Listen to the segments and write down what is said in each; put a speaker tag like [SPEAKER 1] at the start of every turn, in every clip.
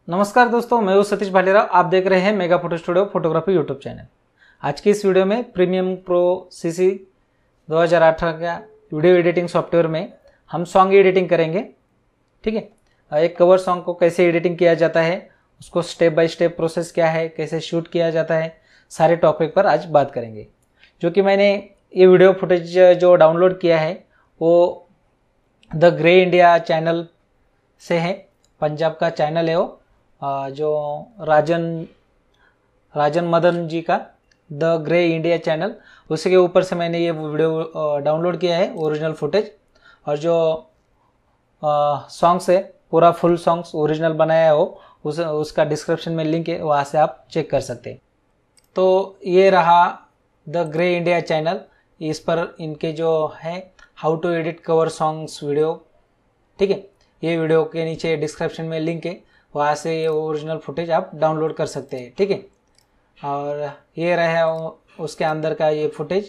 [SPEAKER 1] नमस्कार दोस्तों, मैं हूं सतीश भालेराव। आप देख रहे हैं Mega Photo Studio photography YouTube channel. आज की इस वीडियो में प्रीमियम प्रो सीसी 2018 का वीडियो एडिटिंग सॉफ्टवेयर में हम सॉन्ग एडिटिंग करेंगे। ठीक है, एक कवर सॉन्ग को कैसे एडिटिंग किया जाता है, उसको स्टेप बाय स्टेप प्रोसेस क्या है, कैसे शूट किया जाता है, सारे टॉपिक पर आज बात करेंगे। जो कि मैंने ये वीडियो फुटेज जो डाउनलोड किया है वो द ग्रे इंडिया चैनल से है। पंजाब का चैनल है वो, जो राजन मदन जी का द ग्रे इंडिया चैनल, उसी के ऊपर से मैंने ये वीडियो डाउनलोड किया है, ओरिजिनल फुटेज। और जो सॉन्ग्स है, पूरा फुल सॉन्ग्स ओरिजिनल बनाया है वो, उसका डिस्क्रिप्शन में लिंक है, वहाँ से आप चेक कर सकते हैं। तो ये रहा द ग्रे इंडिया चैनल। इस पर इनके जो है how to edit cover songs video, ठीक है, ये वीडियो के नीचे डिस्क्रिप्शन में लिंक है, वहाँ से ये ओरिजिनल फुटेज आप डाउनलोड कर सकते हैं। ठीक है, और ये रहा उसके अंदर का ये फुटेज,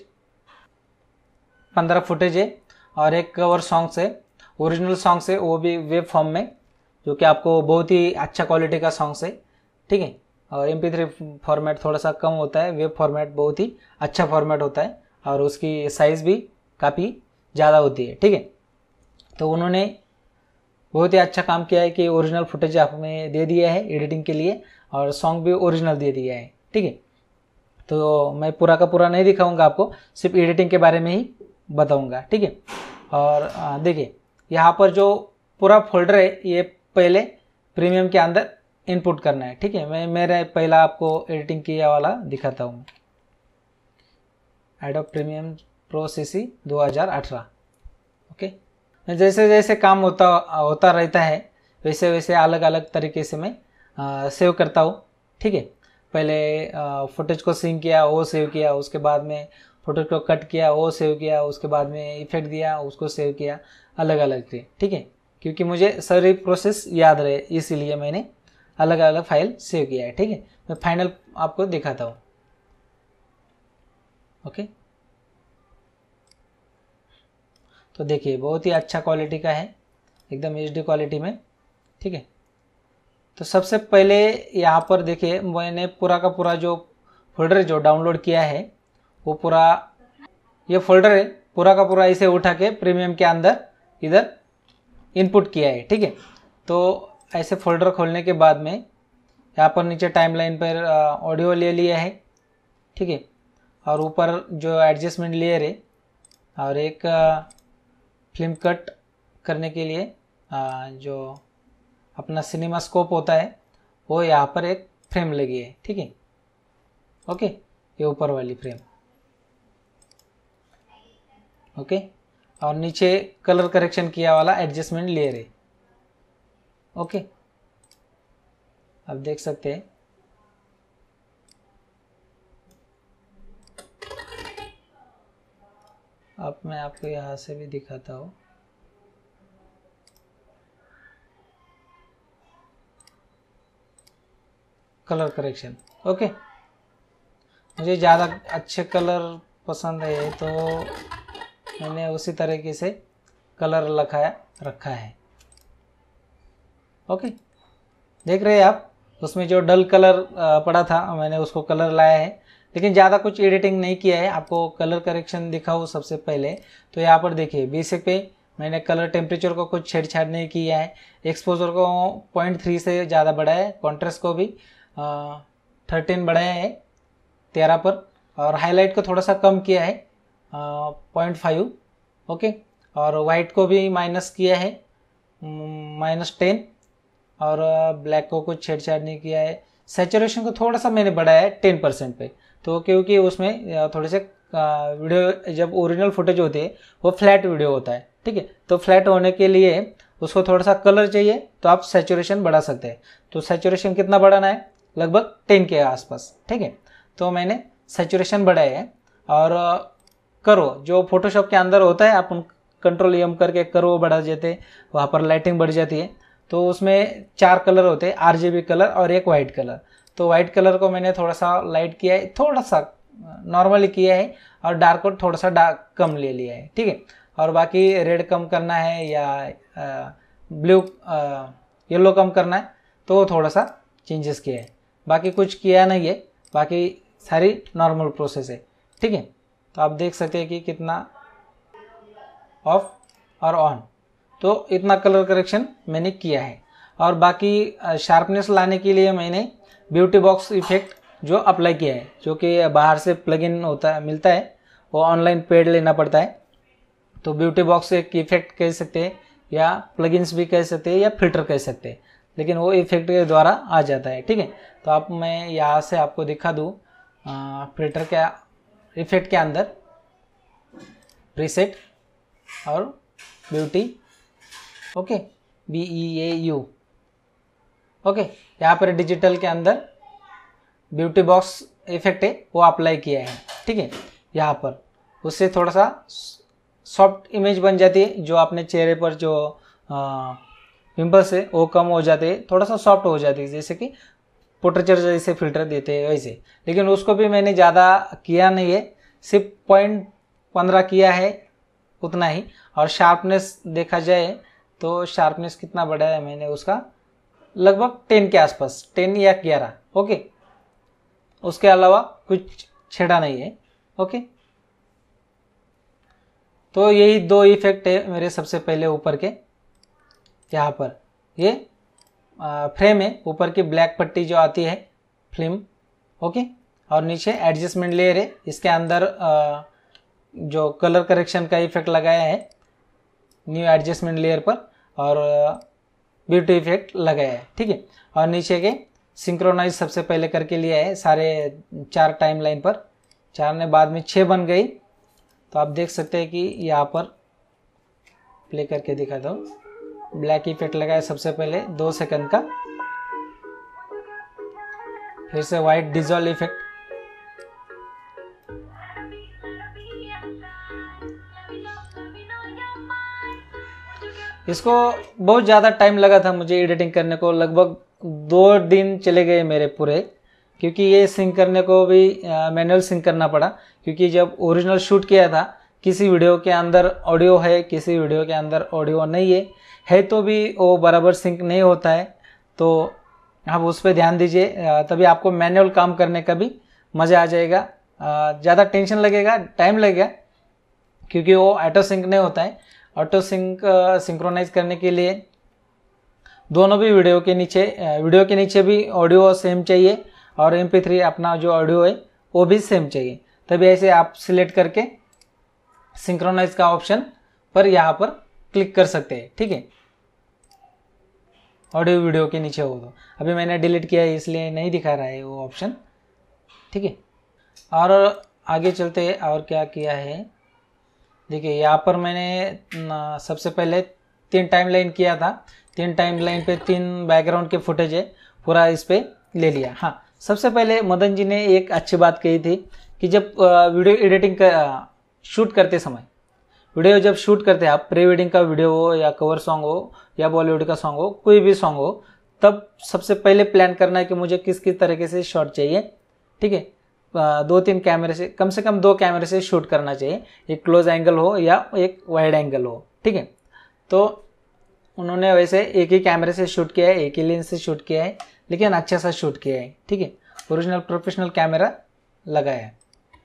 [SPEAKER 1] 15 फुटेज है और एक कवर सॉन्ग्स है, ओरिजिनल सॉन्ग्स है, वो भी वेब फॉर्म में, जो कि आपको बहुत ही अच्छा क्वालिटी का सॉन्ग्स है। ठीक है, और MP3 फॉर्मेट थोड़ा सा कम होता है, वेब फॉर्मेट बहुत ही अच्छा फॉर्मेट होता है और उसकी साइज़ भी काफ़ी ज़्यादा होती है। ठीक है, तो उन्होंने बहुत ही अच्छा काम किया है कि ओरिजिनल फुटेज आप हमें दे दिया है एडिटिंग के लिए, और सॉन्ग भी ओरिजिनल दे दिया है। ठीक है, तो मैं पूरा का पूरा नहीं दिखाऊंगा आपको, सिर्फ एडिटिंग के बारे में ही बताऊंगा। ठीक है, और देखिए यहाँ पर जो पूरा फोल्डर है ये पहले प्रीमियम के अंदर इनपुट करना है। ठीक है, मैं मेरा पहला आपको एडिटिंग किया वाला दिखाता हूँ, Adobe premium pro CC 2018। Okay, जैसे जैसे काम होता रहता है वैसे वैसे अलग अलग तरीके से मैं सेव करता हूँ। ठीक है, पहले फुटेज को सिंक किया, वो सेव किया, उसके बाद में फुटेज को कट किया, वो सेव किया, उसके बाद में इफेक्ट दिया, उसको सेव किया, अलग अलग थे। ठीक है, क्योंकि मुझे सारी प्रोसेस याद रहे इसीलिए मैंने अलग अलग फाइल सेव किया है। ठीक है, मैं फाइनल आपको दिखाता हूँ। ओके, तो देखिए बहुत ही अच्छा क्वालिटी का है, एकदम HD क्वालिटी में। ठीक है, तो सबसे पहले यहाँ पर देखिए मैंने पूरा का पूरा जो फोल्डर जो डाउनलोड किया है वो पूरा ये फोल्डर है, पूरा का पूरा इसे उठा के प्रीमियम के अंदर इधर इनपुट किया है। ठीक है, तो ऐसे फोल्डर खोलने के बाद में यहाँ पर नीचे टाइमलाइन पर ऑडियो ले लिया है। ठीक है, और ऊपर जो एडजस्टमेंट लेयर है और एक फिल्म कट करने के लिए जो अपना सिनेमा स्कोप होता है वो यहाँ पर एक फ्रेम लगी है। ठीक है, ओके, ये ऊपर वाली फ्रेम। ओके, और नीचे कलर करेक्शन किया वाला एडजस्टमेंट लेयर है। ओके, आप देख सकते हैं। अब मैं आपको यहाँ से भी दिखाता हूँ। कलर करेक्शन, ओके, मुझे ज़्यादा अच्छे कलर पसंद है तो मैंने उसी तरीके से कलर रखा है। ओके, देख रहे हैं आप, उसमें जो डल कलर पड़ा था मैंने उसको कलर लाया है, लेकिन ज़्यादा कुछ एडिटिंग नहीं किया है। आपको कलर करेक्शन दिखाऊँ सबसे पहले तो यहाँ पर देखिए बेसिक पे मैंने कलर टेम्परेचर को कुछ छेड़छाड़ नहीं किया है, एक्सपोजर को 0.3 से ज़्यादा बढ़ाया है, कॉन्ट्रास्ट को भी 13 बढ़ाया है 13 पर, और हाईलाइट को थोड़ा सा कम किया है 0.5। ओके, और वाइट को भी माइनस किया है -10, और ब्लैक को कुछ छेड़छाड़ नहीं किया है। सैचुरेशन को थोड़ा सा मैंने बढ़ाया है 10% पे, तो क्योंकि उसमें थोड़े से वीडियो जब ओरिजिनल फुटेज होती है वो फ्लैट वीडियो होता है। ठीक है, तो फ्लैट होने के लिए उसको थोड़ा सा कलर चाहिए तो आप सैचुरेशन बढ़ा सकते हैं। तो सैचुरेशन कितना बढ़ाना है, लगभग 10 के आसपास। ठीक है, तो मैंने सैचुरेशन बढ़ाया है। और करो जो फोटोशॉप के अंदर होता है, आप Ctrl M करके करो बढ़ा देते हैं, वहाँ पर लाइटिंग बढ़ जाती है। तो उसमें 4 कलर होते हैं, RGB कलर और एक वाइट कलर। तो वाइट कलर को मैंने थोड़ा सा लाइट किया है, थोड़ा सा नॉर्मली किया है, और डार्क को थोड़ा सा डार्क कम ले लिया है। ठीक है, और बाकी रेड कम करना है या ब्लू येलो कम करना है तो थोड़ा सा चेंजेस किया है, बाकी कुछ किया नहीं है, बाकी सारी नॉर्मल प्रोसेस है। ठीक है, तो आप देख सकते हैं कि कितना ऑफ और ऑन, तो इतना कलर करेक्शन मैंने किया है। और बाकी शार्पनेस लाने के लिए मैंने ब्यूटी बॉक्स इफेक्ट जो अप्लाई किया है, जो कि बाहर से प्लगइन होता है, मिलता है, वो ऑनलाइन पेड लेना पड़ता है। तो ब्यूटी बॉक्स एक इफेक्ट कह सकते हैं, या प्लगइन्स भी कह सकते हैं, या फिल्टर कह सकते हैं, लेकिन वो इफेक्ट के द्वारा आ जाता है। ठीक है, तो आप मैं यहाँ से आपको दिखा दूँ फिल्टर के इफेक्ट के अंदर प्रीसेट और ब्यूटी, ओके, BEAU, ओके, यहाँ पर डिजिटल के अंदर ब्यूटी बॉक्स इफेक्ट है वो अप्लाई किया है। ठीक है, यहाँ पर उससे थोड़ा सा सॉफ्ट इमेज बन जाती है, जो आपने चेहरे पर जो पिंपल्स है वो कम हो जाते हैं, थोड़ा सा सॉफ्ट हो जाती है, जैसे कि पोर्ट्रेचर जैसे फिल्टर देते हैं वैसे। लेकिन उसको भी मैंने ज़्यादा किया नहीं है, सिर्फ 0.15 किया है, उतना ही। और शार्पनेस देखा जाए तो शार्पनेस कितना बढ़ा है मैंने उसका, लगभग 10 के आसपास, 10 या 11, ओके। उसके अलावा कुछ छेड़ा नहीं है, ओके। तो यही 2 इफेक्ट है मेरे सबसे पहले ऊपर के। यहाँ पर ये फ्रेम है, ऊपर की ब्लैक पट्टी जो आती है फिल्म, ओके, और नीचे एडजस्टमेंट लेयर है, इसके अंदर जो कलर करेक्शन का इफेक्ट लगाया है न्यू एडजस्टमेंट लेयर पर, और ब्यूटी इफेक्ट लगाया है। ठीक है, और नीचे के सिंक्रोनाइज सबसे पहले करके लिया है सारे 4 टाइमलाइन पर, 4 ने बाद में 6 बन गई। तो आप देख सकते हैं कि यहाँ पर प्ले करके दिखा दो, ब्लैक इफेक्ट लगाया सबसे पहले 2 सेकंड का, फिर से वाइट डिजॉल्व इफेक्ट, इसको बहुत ज़्यादा टाइम लगा था मुझे एडिटिंग करने को, लगभग 2 दिन चले गए मेरे पूरे, क्योंकि ये सिंक करने को भी मैनुअल सिंक करना पड़ा। क्योंकि जब ओरिजिनल शूट किया था, किसी वीडियो के अंदर ऑडियो है, किसी वीडियो के अंदर ऑडियो नहीं है तो भी वो बराबर सिंक नहीं होता है। तो आप उस पर ध्यान दीजिए, तभी आपको मैनुअल काम करने का भी मज़ा आ जाएगा। ज़्यादा टेंशन लगेगा, टाइम लगेगा, क्योंकि वो ऑटो सिंक नहीं होता है। ऑटो सिंक सिंक्रोनाइज करने के लिए दोनों भी वीडियो के नीचे भी ऑडियो सेम चाहिए, और MP3 अपना जो ऑडियो है वो भी सेम चाहिए। तभी ऐसे आप सिलेक्ट करके सिंक्रोनाइज का ऑप्शन पर यहाँ पर क्लिक कर सकते हैं। ठीक है, ऑडियो वीडियो के नीचे हो तो अभी मैंने डिलीट किया है इसलिए नहीं दिखा रहा है वो ऑप्शन। ठीक है, और आगे चलते हैं और क्या किया है। देखिए यहाँ पर मैंने सबसे पहले 3 टाइमलाइन किया था, 3 टाइमलाइन पे 3 बैकग्राउंड के फुटेज है, पूरा इस पे ले लिया। हाँ, सबसे पहले मदन जी ने एक अच्छी बात कही थी कि जब वीडियो एडिटिंग शूट करते समय, वीडियो जब शूट करते हैं आप, प्री वेडिंग का वीडियो हो या कवर सॉन्ग हो या बॉलीवुड का सॉन्ग हो, कोई भी सॉन्ग हो, तब सबसे पहले प्लान करना है कि मुझे किस किस तरीके से शॉट चाहिए। ठीक है, 2-3 कैमरे से, कम 2 कैमरे से शूट करना चाहिए, एक क्लोज एंगल हो या एक वाइड एंगल हो। ठीक है, तो उन्होंने वैसे एक ही कैमरे से शूट किया है, एक ही लेंस से शूट किया है, लेकिन अच्छा सा शूट किया है। ठीक है, ओरिजिनल प्रोफेशनल कैमरा लगाया है।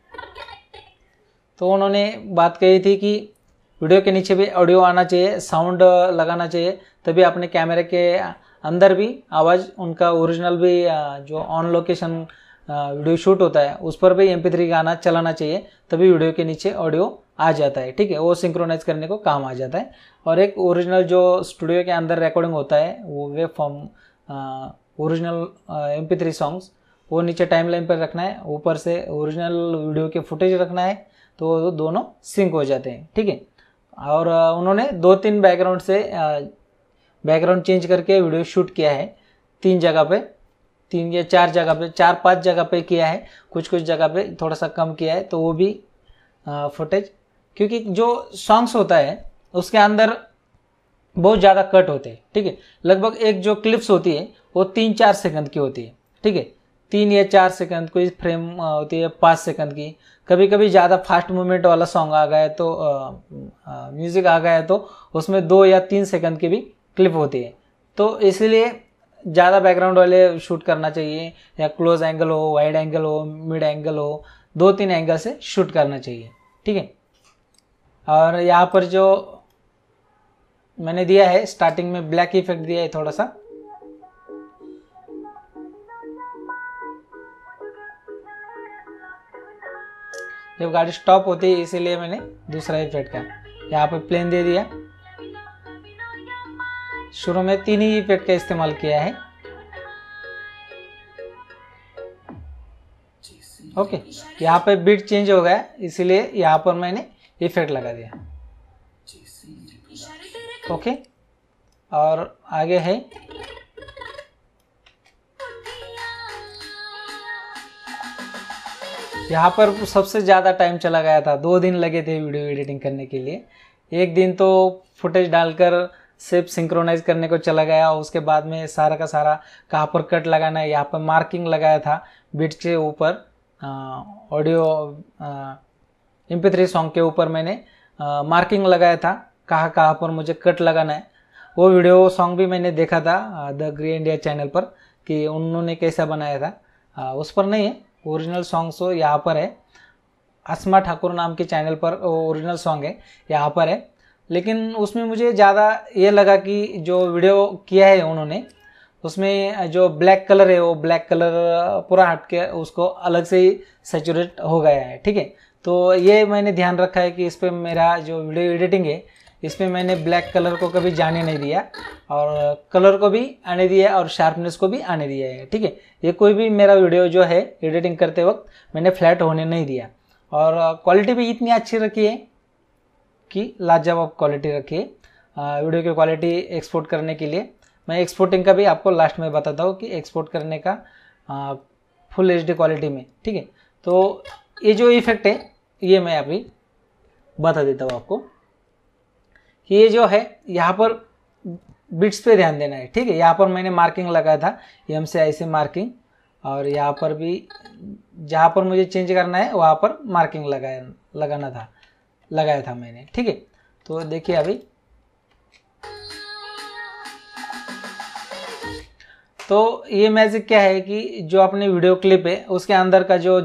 [SPEAKER 1] तो उन्होंने बात कही थी कि वीडियो के नीचे भी ऑडियो आना चाहिए, साउंड लगाना चाहिए, तभी अपने कैमरे के अंदर भी आवाज़ उनका ओरिजिनल भी जो ऑन लोकेशन वीडियो शूट होता है उस पर भी MP3 गाना चलाना चाहिए, तभी वीडियो के नीचे ऑडियो आ जाता है। ठीक है, वो सिंक्रोनाइज करने को काम आ जाता है। और एक ओरिजिनल जो स्टूडियो के अंदर रिकॉर्डिंग होता है वो web form original MP3 songs वो नीचे टाइमलाइन पर रखना है, ऊपर से ओरिजिनल वीडियो के फुटेज रखना है, तो दोनों सिंक हो जाते हैं। ठीक है, और उन्होंने 2-3 बैकग्राउंड से बैकग्राउंड चेंज करके वीडियो शूट किया है 3 जगह पे, 3 या 4 जगह पे, 4-5 जगह पे किया है, कुछ जगह पे थोड़ा सा कम किया है। तो वो भी फुटेज, क्योंकि जो सॉन्ग्स होता है उसके अंदर बहुत ज़्यादा कट होते हैं। ठीक है, लगभग एक जो क्लिप्स होती है वो 3-4 सेकंड की होती है। ठीक है, 3 या 4 सेकंड, कोई फ्रेम होती है 5 सेकंड की। कभी कभी ज़्यादा फास्ट मूवमेंट वाला सॉन्ग आ गया है तो म्यूज़िक आ गया है तो उसमें 2 या 3 सेकंड की भी क्लिप होती है। तो इसलिए ज़्यादा बैकग्राउंड वाले शूट करना चाहिए, या क्लोज एंगल हो, वाइड एंगल हो, मिड एंगल हो, 2-3 एंगल से शूट करना चाहिए, ठीक है। और यहाँ पर जो मैंने दिया है स्टार्टिंग में ब्लैक इफेक्ट दिया है थोड़ा सा, जब गाड़ी स्टॉप होती है इसीलिए मैंने दूसरा इफेक्ट का यहाँ पर प्लेन दे दिया। शुरू में 3 ही इफेक्ट का इस्तेमाल किया है, ओके। यहाँ पे बीट चेंज हो गया इसीलिए यहाँ पर मैंने इफेक्ट लगा दिया, ओके। और आगे है यहाँ पर सबसे ज़्यादा टाइम चला गया था, 2 दिन लगे थे वीडियो एडिटिंग करने के लिए। एक दिन तो फुटेज डालकर सिर्फ सिंक्रोनाइज करने को चला गया, उसके बाद में सारा का सारा कहाँ पर कट लगाना है, यहाँ पर मार्किंग लगाया था बीट के ऊपर, ऑडियो MP3 सॉन्ग के ऊपर मैंने मार्किंग लगाया था कहाँ कहाँ पर मुझे कट लगाना है। वो वीडियो सॉन्ग भी मैंने देखा था द ग्रे इंडिया चैनल पर कि उन्होंने कैसा बनाया था, उस पर नहीं है, ओरिजिनल सॉन्ग तो यहाँ पर है, अस्मा ठाकुर नाम के चैनल पर ओरिजिनल सॉन्ग है, यहाँ पर है। लेकिन उसमें मुझे ज़्यादा ये लगा कि जो वीडियो किया है उन्होंने, उसमें जो ब्लैक कलर है वो ब्लैक कलर पूरा हट के उसको अलग से ही सैचुरेट हो गया है, ठीक है। तो ये मैंने ध्यान रखा है कि इस पर मेरा जो वीडियो एडिटिंग है इसमें मैंने ब्लैक कलर को कभी जाने नहीं दिया, और कलर को भी आने दिया और शार्पनेस को भी आने दिया है, ठीक है। ये कोई भी मेरा वीडियो जो है एडिटिंग करते वक्त मैंने फ्लैट होने नहीं दिया, और क्वालिटी भी इतनी अच्छी रखी है कि लाजवाब क्वालिटी रखी है। वीडियो की क्वालिटी एक्सपोर्ट करने के लिए मैं एक्सपोर्टिंग का भी आपको लास्ट में बताता हूँ कि एक्सपोर्ट करने का फुल HD क्वालिटी में, ठीक है। तो ये जो इफेक्ट है ये मैं अभी बता देता हूँ आपको कि ये जो है यहाँ पर बिट्स पे ध्यान देना है, ठीक है। यहाँ पर मैंने मार्किंग लगाया था M से I से मार्किंग, और यहाँ पर भी जहाँ पर मुझे चेंज करना है वहाँ पर मार्किंग लगाया था मैंने, ठीक है। तो देखिए अभी तो ये मैजिक क्या है कि जो अपने वीडियो क्लिप है उसके अंदर का जो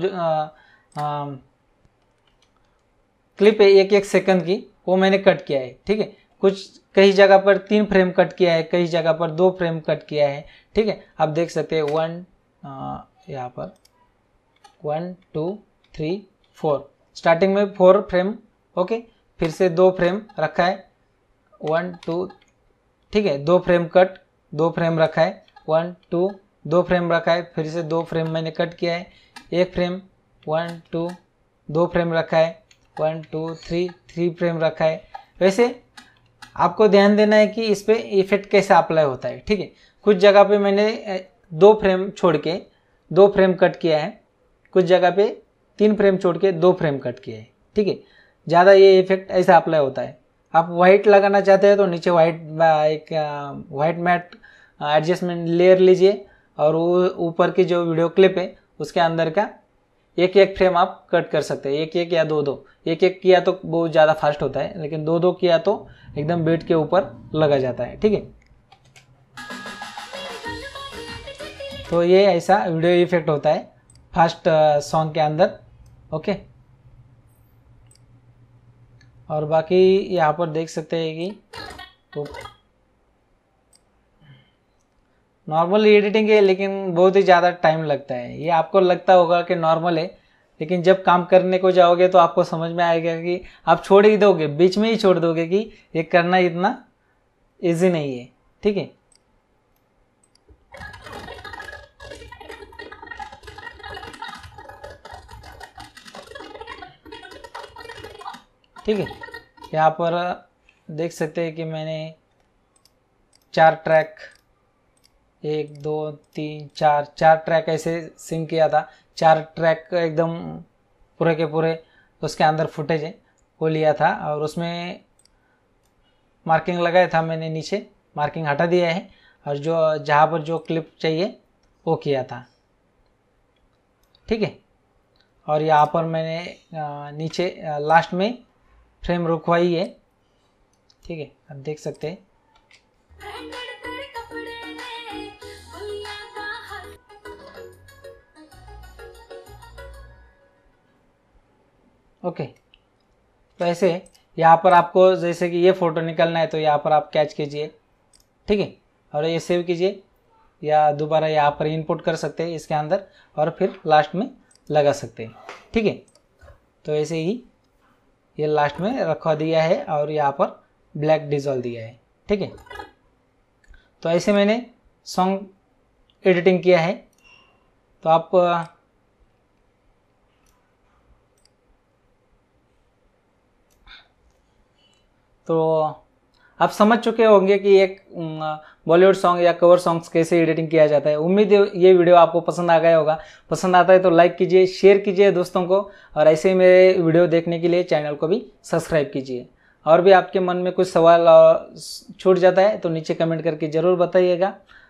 [SPEAKER 1] क्लिप है 1-1 सेकंड की, वो मैंने कट किया है, ठीक है। कुछ कई जगह पर 3 फ्रेम कट किया है, कई जगह पर 2 फ्रेम कट किया है, ठीक है। आप देख सकते हैं यहाँ पर 1 2 3 4 स्टार्टिंग में 4 फ्रेम, ओके। फिर से 2 फ्रेम रखा है, 1 2, ठीक है। 2 फ्रेम कट, 2 फ्रेम रखा है, 1 2, 2 फ्रेम रखा है, फिर से 2 फ्रेम मैंने कट किया है, 1 फ्रेम, 1 2, 2 फ्रेम रखा है, 1 2 3 फ्रेम रखा है। वैसे आपको ध्यान देना है कि इस पे इफेक्ट कैसे अप्लाई होता है, ठीक है। कुछ जगह पे मैंने 2 फ्रेम छोड़ के 2 फ्रेम कट किया है, कुछ जगह पे 3 फ्रेम छोड़ के 2 फ्रेम कट किया है, ठीक है। ज़्यादा ये इफेक्ट ऐसा अप्लाई होता है। आप वाइट लगाना चाहते हैं तो नीचे वाइट मैट एडजस्टमेंट लेयर लीजिए, और वो ऊपर की जो वीडियो क्लिप है उसके अंदर का 1-1 फ्रेम आप कट कर सकते हैं, 1-1 या 2-2। 1-1 किया तो बहुत ज़्यादा फास्ट होता है, लेकिन 2-2 किया तो एकदम बीट के ऊपर लगा जाता है, ठीक है। तो ये ऐसा वीडियो इफेक्ट होता है फास्ट सॉन्ग के अंदर, ओके। और बाकी यहाँ पर देख सकते हैं कि तो नॉर्मल एडिटिंग है, लेकिन बहुत ही ज़्यादा टाइम लगता है। ये आपको लगता होगा कि नॉर्मल है, लेकिन जब काम करने को जाओगे तो आपको समझ में आएगा कि आप छोड़ ही दोगे, बीच में ही छोड़ दोगे कि ये करना इतना इजी नहीं है, ठीक है। ठीक है, यहाँ पर देख सकते हैं कि मैंने 4 ट्रैक 1 2 3 4 ट्रैक ऐसे सिंक किया था। 4 ट्रैक एकदम पूरे के पूरे उसके अंदर फुटेज है वो लिया था, और उसमें मार्किंग लगाया था मैंने, नीचे मार्किंग हटा दिया है, और जो जहाँ पर जो क्लिप चाहिए वो किया था, ठीक है। और यहाँ पर मैंने नीचे लास्ट में फ्रेम रुकवाई है, ठीक है। आप देख सकते हैं ओके। तो ऐसे यहाँ पर आपको जैसे कि ये फ़ोटो निकालना है तो यहाँ पर आप कैच कीजिए, ठीक है, और ये सेव कीजिए या दोबारा यहाँ पर इनपुट कर सकते हैं इसके अंदर और फिर लास्ट में लगा सकते हैं, ठीक है। तो ऐसे ही ये लास्ट में रखवा दिया है और यहाँ पर ब्लैक डिजॉल्व दिया है, ठीक है। तो ऐसे मैंने सॉन्ग एडिटिंग किया है। तो आप समझ चुके होंगे कि एक बॉलीवुड सॉन्ग या कवर सॉन्ग्स कैसे एडिटिंग किया जाता है। उम्मीद है ये वीडियो आपको पसंद आ गया होगा। पसंद आता है तो लाइक कीजिए, शेयर कीजिए दोस्तों को, और ऐसे ही मेरे वीडियो देखने के लिए चैनल को भी सब्सक्राइब कीजिए। और भी आपके मन में कुछ सवाल छूट जाता है तो नीचे कमेंट करके ज़रूर बताइएगा।